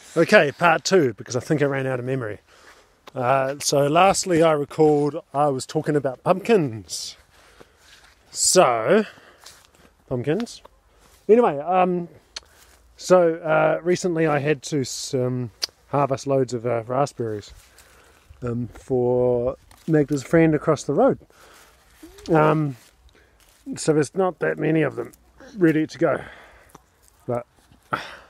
Okay, part two, because I think I ran out of memory. So lastly I recalled I was talking about pumpkins. So, pumpkins. Anyway, recently I had to harvest loads of raspberries for Magda's friend across the road. So there's not that many of them ready to go. But